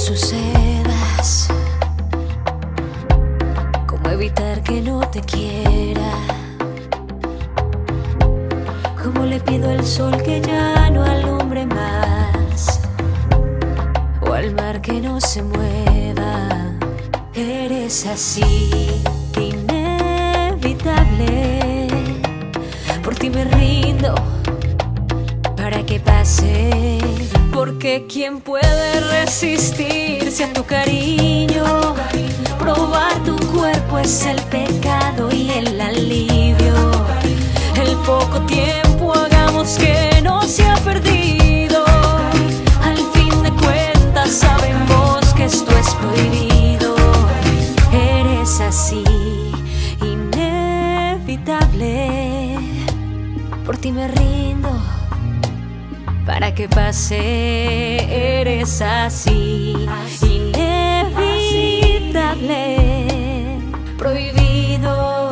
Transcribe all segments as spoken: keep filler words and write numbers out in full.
sucedas, cómo evitar que no te quiera, cómo le pido al sol que ya no alumbre más, o al mar que no se mueva. Eres así, inevitable, por ti me rindo para que pase. Porque ¿quién puede resistirse a tu cariño? Probar tu cuerpo es el pecado y el alivio. El poco tiempo hagamos que no se ha perdido. Al fin de cuentas sabemos que esto es prohibido. Eres así, inevitable, por ti me rindo para que pase. Eres así, inevitable, prohibido,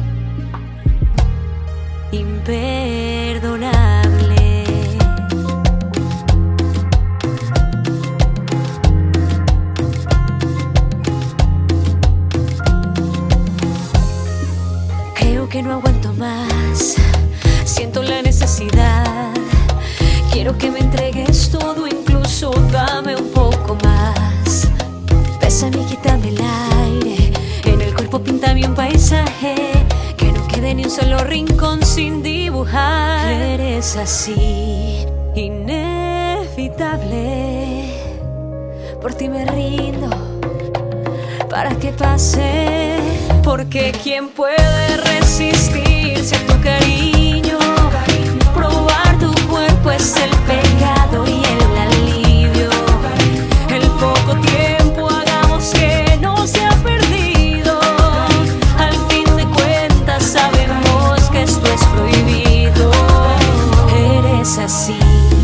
imperdonable. Creo que no aguanto más, siento la necesidad. Quiero que me entregues todo, incluso dame un poco más. Bésame y quítame el aire, en el cuerpo píntame un paisaje, que no quede ni un solo rincón sin dibujar. Eres así, inevitable, por ti me rindo para que pase. Porque ¿quién puede resistirse a tu cariño? Probar tu cuerpo es el pecado y el alivio. El poco tiempo hagamos que no se ha perdido. Al fin de cuentas sabemos que esto es prohibido. Eres así,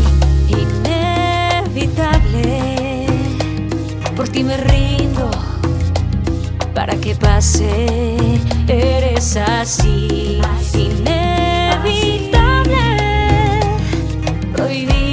inevitable, por ti me rindo para que pase. Eres así, inevitable, prohibido.